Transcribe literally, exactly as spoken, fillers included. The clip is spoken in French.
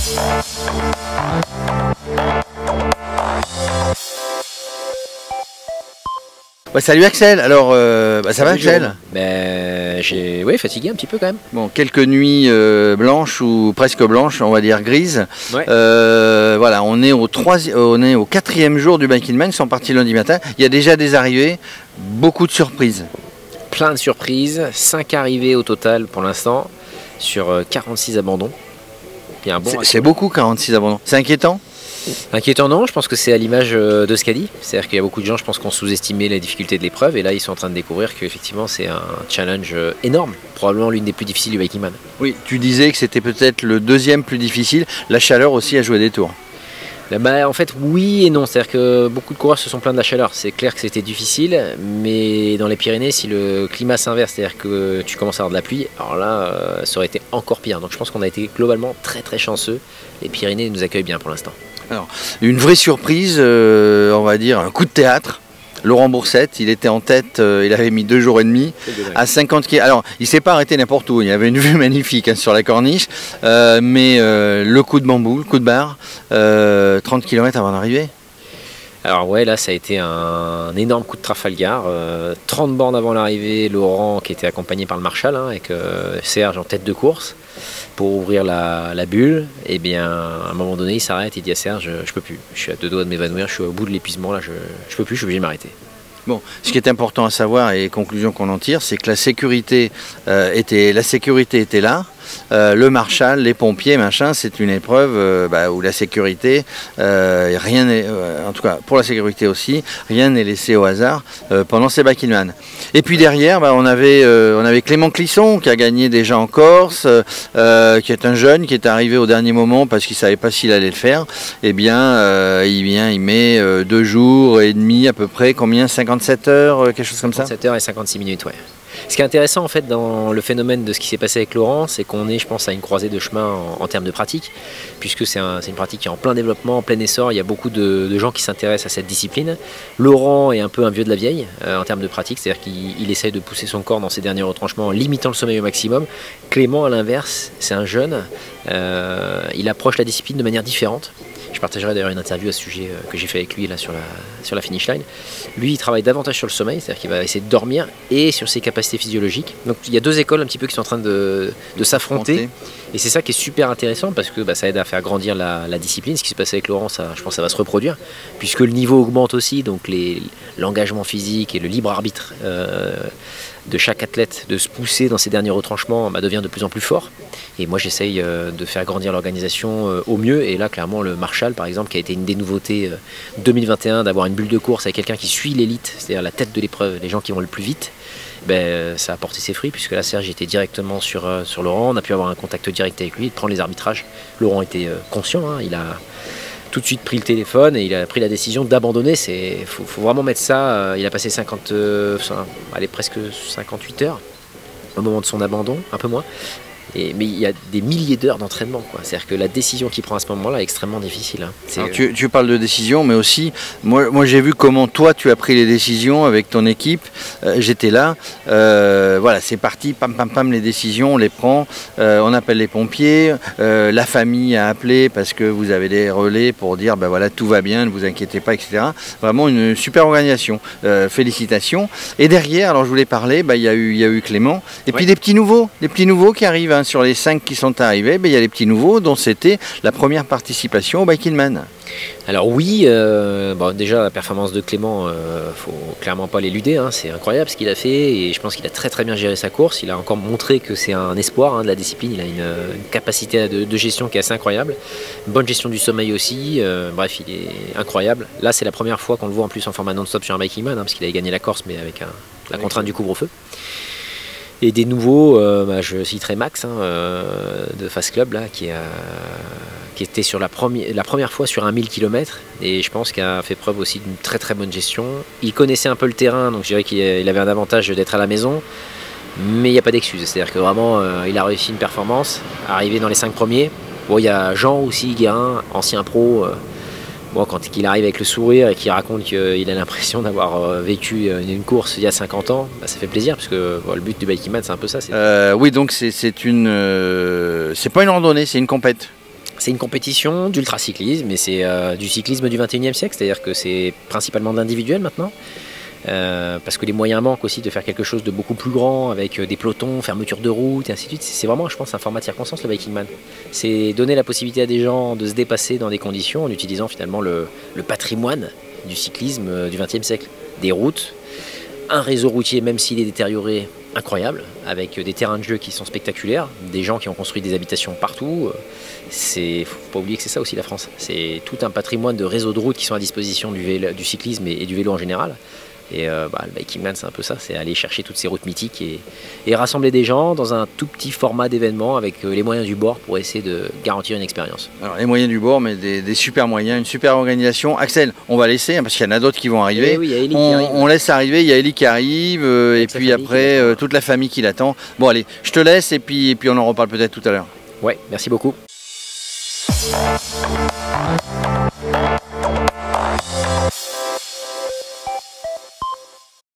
Ouais, salut Axel, alors euh, bah, ça salut va Axel? Jérôme. Ben, j'ai ouais, fatigué un petit peu quand même. Bon, quelques nuits euh, blanches ou presque blanches, on va dire grises. Ouais. Euh, voilà, on est au troisième, on est au quatrième jour du Bike in Man, ils sont partis lundi matin. Il y a déjà des arrivées, beaucoup de surprises. Plein de surprises, cinq arrivées au total pour l'instant, sur quarante-six abandons. Il y a un bon C'est- raccord. C'est beaucoup quarante-six abandons. C'est inquiétant? Inquiétant non, je pense que c'est à l'image de ce qu'a dit. C'est-à-dire qu'il y a beaucoup de gens, je pense, qui ont sous-estimé les difficultés de l'épreuve, et là ils sont en train de découvrir qu'effectivement c'est un challenge énorme, probablement l'une des plus difficiles du Bike in Man. Oui, tu disais que c'était peut-être le deuxième plus difficile. La chaleur aussi a joué des tours. Bah, en fait, oui et non. C'est-à-dire que beaucoup de coureurs se sont plaints de la chaleur. C'est clair que c'était difficile, mais dans les Pyrénées, si le climat s'inverse, c'est-à-dire que tu commences à avoir de la pluie, alors là, euh, ça aurait été encore pire. Donc je pense qu'on a été globalement très très chanceux. Les Pyrénées nous accueillent bien pour l'instant. Alors, une vraie surprise, euh, on va dire un coup de théâtre. Laurent Boursette, il était en tête, euh, il avait mis deux jours et demi à cinquante kilomètres. Alors, il ne s'est pas arrêté n'importe où, il y avait une vue magnifique hein, sur la corniche, euh, mais euh, le coup de bambou, le coup de barre, euh, trente kilomètres avant d'arriver. Alors ouais, là ça a été un, un énorme coup de Trafalgar, euh, trente bornes avant l'arrivée, Laurent qui était accompagné par le Marshal, hein, avec euh, Serge en tête de course, pour ouvrir la, la bulle. Et bien à un moment donné il s'arrête, il dit à Serge, je peux plus, je suis à deux doigts de m'évanouir, je suis au bout de l'épuisement, là je, je peux plus, je suis obligé de m'arrêter. Bon, ce qui est important à savoir et conclusion qu'on en tire, c'est que la sécurité, euh, était, la sécurité était là. Euh, le Marshal, les pompiers, machin, c'est une épreuve euh, bah, où la sécurité, euh, rien n'est, euh, en tout cas pour la sécurité aussi, rien n'est laissé au hasard euh, pendant ces Bike in Man. Et puis derrière, bah, on, avait, euh, on avait Clément Clisson qui a gagné déjà en Corse, euh, qui est un jeune qui est arrivé au dernier moment parce qu'il ne savait pas s'il allait le faire. Eh bien, euh, il, vient, il met euh, deux jours et demi à peu près, combien, cinquante-sept heures, quelque chose comme ça? cinquante-sept heures et cinquante-six minutes, ouais. Ce qui est intéressant en fait dans le phénomène de ce qui s'est passé avec Laurent, c'est qu'on est, je pense, à une croisée de chemin en, en termes de pratique, puisque c'est un, une pratique qui est en plein développement, en plein essor. Il y a beaucoup de, de gens qui s'intéressent à cette discipline. Laurent est un peu un vieux de la vieille euh, en termes de pratique, c'est-à-dire qu'il essaye de pousser son corps dans ses derniers retranchements en limitant le sommeil au maximum. Clément, à l'inverse, c'est un jeune, euh, il approche la discipline de manière différente. Je partagerai d'ailleurs une interview à ce sujet euh, que j'ai fait avec lui là sur la, sur la finish line. Lui, il travaille davantage sur le sommeil, c'est-à-dire qu'il va essayer de dormir, et sur ses capacités physiologiques. Donc il y a deux écoles un petit peu qui sont en train de, de s'affronter. Et c'est ça qui est super intéressant parce que bah, ça aide à faire grandir la, la discipline. Ce qui se passait avec Laurent, ça, je pense que ça va se reproduire, puisque le niveau augmente aussi, donc l'engagement physique et le libre arbitre euh, de chaque athlète de se pousser dans ses derniers retranchements bah, devient de plus en plus fort. Et moi j'essaye euh, de faire grandir l'organisation euh, au mieux. Et là clairement le Marshal par exemple, qui a été une des nouveautés euh, deux mille vingt et un, d'avoir une bulle de course avec quelqu'un qui suit l'élite, c'est-à-dire la tête de l'épreuve, les gens qui vont le plus vite, ben, ça a porté ses fruits, puisque là Serge était directement sur, euh, sur Laurent. On a pu avoir un contact direct avec lui, de prendre les arbitrages. Laurent était euh, conscient, hein, il a tout de suite pris le téléphone et il a pris la décision d'abandonner. Il faut, faut vraiment mettre ça, euh, il a passé cinquante, euh, allez, presque cinquante-huit heures au moment de son abandon, un peu moins. Et, mais il y a des milliers d'heures d'entraînement, c'est-à-dire que la décision qu'il prend à ce moment-là est extrêmement difficile. Hein. Alors, tu, tu parles de décision, mais aussi, moi, moi j'ai vu comment toi tu as pris les décisions avec ton équipe, euh, j'étais là, euh, voilà, c'est parti, pam pam pam, les décisions, on les prend, euh, on appelle les pompiers, euh, la famille a appelé parce que vous avez des relais pour dire, ben voilà, tout va bien, ne vous inquiétez pas, et cetera. Vraiment une super organisation, euh, félicitations. Et derrière, alors je voulais parler, ben, y a eu, y a eu Clément, et puis ouais. des petits nouveaux, des petits nouveaux qui arrivent, hein. Sur les cinq qui sont arrivés, ben, il y a les petits nouveaux dont c'était la première participation au Bike in Man. Alors oui, euh, bon, déjà la performance de Clément, euh, faut clairement pas l'éluder, hein, c'est incroyable ce qu'il a fait et je pense qu'il a très très bien géré sa course. Il a encore montré que c'est un espoir hein, de la discipline, il a une, une capacité de, de gestion qui est assez incroyable, une bonne gestion du sommeil aussi, euh, bref il est incroyable. Là c'est la première fois qu'on le voit en plus en format non-stop sur un Bike in Man, hein, parce qu'il avait gagné la Corse mais avec un, la contrainte du couvre-feu. Et des nouveaux, euh, bah, je citerai Max hein, euh, de Fast Club là, qui, a, qui était sur la, première, la première fois sur un mille kilomètres et je pense qu'il a fait preuve aussi d'une très très bonne gestion. Il connaissait un peu le terrain, donc je dirais qu'il avait un avantage d'être à la maison, mais il n'y a pas d'excuse. C'est-à-dire que vraiment euh, il a réussi une performance, arrivé dans les cinq premiers. Bon, il y a Jean aussi, Guérin, ancien pro. Euh, Bon, quand il arrive avec le sourire et qu'il raconte qu'il a l'impression d'avoir vécu une course il y a cinquante ans, bah ça fait plaisir parce que bon, le but du Bike in Man c'est un peu ça. Euh, oui, donc c'est une, euh, c'est pas une randonnée, c'est une compète. C'est une compétition d'ultracyclisme, mais c'est euh, du cyclisme du vingt et unième siècle, c'est-à-dire que c'est principalement de l'individuel maintenant. Euh, parce que les moyens manquent aussi de faire quelque chose de beaucoup plus grand avec des pelotons, fermeture de route et ainsi de suite. C'est vraiment, je pense, un format de circonstance, le Vikingman. C'est donner la possibilité à des gens de se dépasser dans des conditions en utilisant finalement le, le patrimoine du cyclisme du vingtième siècle. Des routes, un réseau routier, même s'il est détérioré, incroyable, avec des terrains de jeu qui sont spectaculaires, des gens qui ont construit des habitations partout. C'est, faut pas oublier que c'est ça aussi la France. C'est tout un patrimoine de réseaux de routes qui sont à disposition du, vélo, du cyclisme et, et du vélo en général. Et euh, bah, le Vikingman, c'est un peu ça, c'est aller chercher toutes ces routes mythiques et, et rassembler des gens dans un tout petit format d'événement avec les moyens du bord pour essayer de garantir une expérience. Alors les moyens du bord, mais des, des super moyens, une super organisation. Axel, on va laisser, hein, parce qu'il y en a d'autres qui vont arriver. Oui, il y a Eli on, qui arrive. On laisse arriver, il y a Eli qui arrive, euh, et puis après euh, toute la famille qui l'attend. Bon allez, je te laisse et puis, et puis on en reparle peut-être tout à l'heure. Ouais, merci beaucoup.